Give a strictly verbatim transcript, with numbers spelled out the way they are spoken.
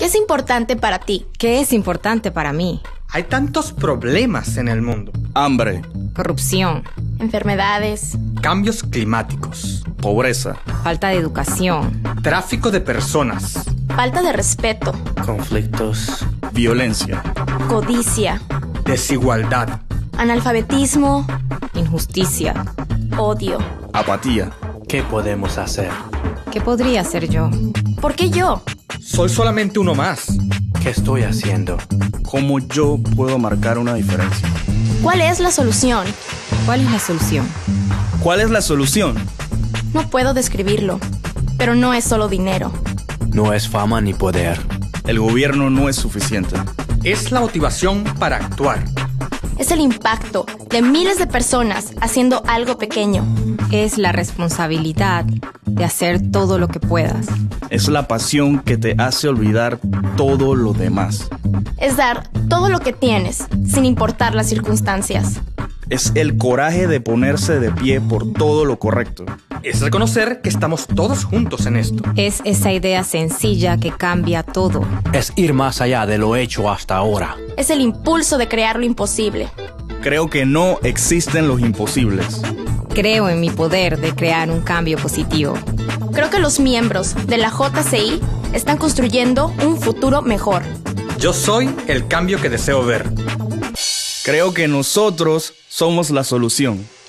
¿Qué es importante para ti? ¿Qué es importante para mí? Hay tantos problemas en el mundo. Hambre, Corrupción, Enfermedades, Cambios climáticos, pobreza, falta de educación, tráfico de personas, falta de respeto, conflictos, violencia, codicia, desigualdad, analfabetismo, injusticia. odio. apatía. ¿qué podemos hacer? ¿Qué podría hacer yo? ¿Por qué yo? Soy solamente uno más. ¿Qué estoy haciendo? ¿Cómo yo puedo marcar una diferencia? ¿Cuál es la solución? ¿Cuál es la solución? ¿Cuál es la solución? No puedo describirlo, pero no es solo dinero. No es fama ni poder. El gobierno no es suficiente. Es la motivación para actuar. Es el impacto de miles de personas haciendo algo pequeño. Es la responsabilidad de hacer todo lo que puedas. Es la pasión que te hace olvidar todo lo demás. Es dar todo lo que tienes, sin importar las circunstancias. Es el coraje de ponerse de pie por todo lo correcto. Es reconocer que estamos todos juntos en esto. Es esa idea sencilla que cambia todo. Es ir más allá de lo hecho hasta ahora. Es el impulso de crear lo imposible. Creo que no existen los imposibles. Creo en mi poder de crear un cambio positivo. Creo que los miembros de la J C I están construyendo un futuro mejor. Yo soy el cambio que deseo ver. Creo que nosotros somos la solución.